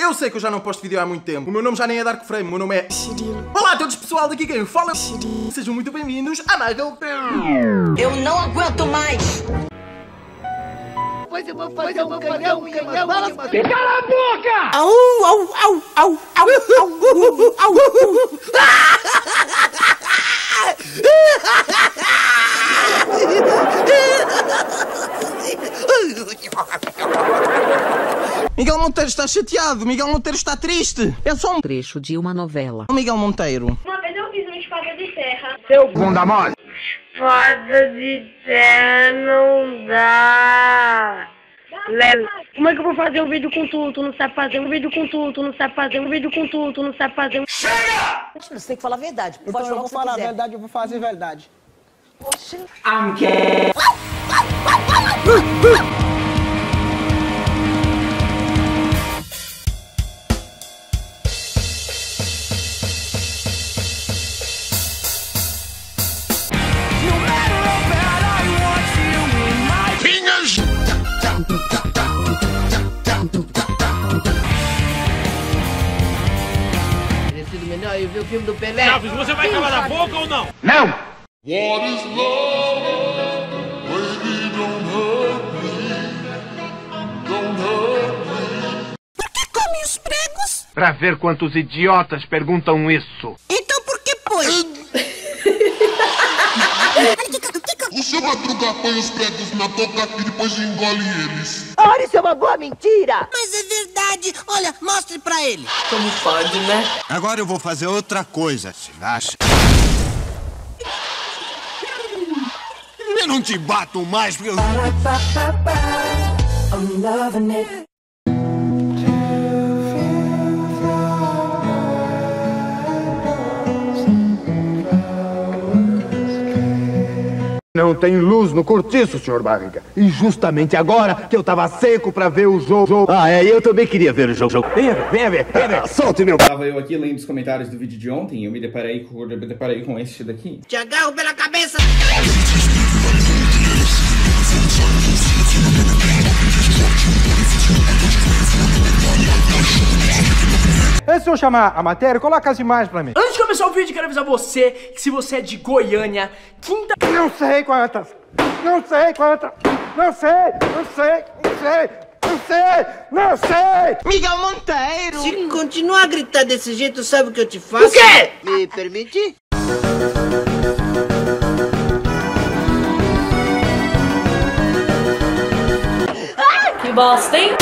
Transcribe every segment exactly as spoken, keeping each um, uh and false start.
Eu sei que eu já não posto vídeo há muito tempo. O meu nome já nem é Dark Frame, o meu nome é Cirilo. Olá a todos pessoal, daqui quem fala Cirilo. Sejam muito bem-vindos a Michael. Eu não aguento mais. Pois eu vou fazer um canhão, um canhão, balas. Cala a boca! Au, au, au, au, au, au, au, au. Miguel Monteiro está chateado, Miguel Monteiro está triste. É só um Trecho de uma novela. Miguel Monteiro. Uma vez eu fiz uma espada de terra. Seu bunda mole! Espada de terra não dá. Lelo, como é que eu vou fazer um vídeo com tu? Tu não sabe fazer um vídeo com tu, tu não sabe fazer um vídeo com tu, tu não sabe fazer um... Chega! Você tem que falar a verdade. Pode Então eu vou falar a quiser. verdade, eu vou fazer verdade. I'm gay. Teria sido melhor eu ver o filme do Pelé. Chaves, você vai calar a boca ou não? Não! What is love? Baby, don't hurt me. Don't hurt me. Por que come os pregos? Pra ver quantos idiotas perguntam isso. Então por que põe? O seu Madruga põe os pregos na boca e depois engole eles. Olha, isso é uma boa mentira. Mas é verdade. Olha, mostre pra ele. Como pode, né? Agora eu vou fazer outra coisa, se acha? Eu não te bato mais porque eu... Não tem luz no cortiço, senhor Barriga. E justamente agora que eu tava seco pra ver o jogo... Ah, é, eu também queria ver o jogo. Venha ver, venha ver, venha ver. Solte, meu... Tava eu aqui lendo os comentários do vídeo de ontem e eu me deparei com, eu me deparei com este daqui. Te agarro pela cabeça. Antes de eu chamar a matéria, coloca as imagens pra mim. Antes de começar o vídeo, quero avisar você que se você é de Goiânia, quinta... Não sei quantas. Não sei quantas. Não sei, não sei, não sei. Não sei, não sei. Miguel Monteiro! Se continuar a gritar desse jeito, sabe o que eu te faço? O quê? Me permite? Que bosta, hein?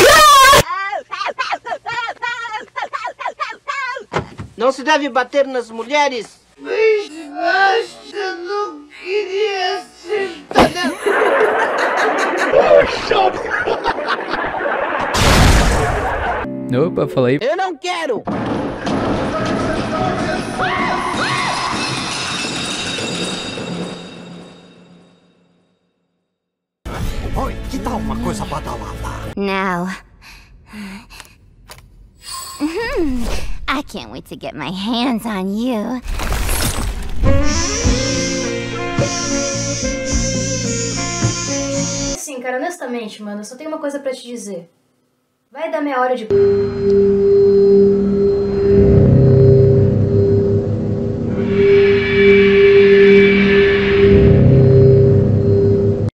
Não se deve bater nas mulheres. Mas eu não queria ser... Opa, falei. Eu não quero. Oi, que tal uma coisa badalada? Now, I can't wait to get my hands on you. Assim, cara, honestamente, mano, eu só tenho uma coisa pra te dizer. Vai dar meia hora de...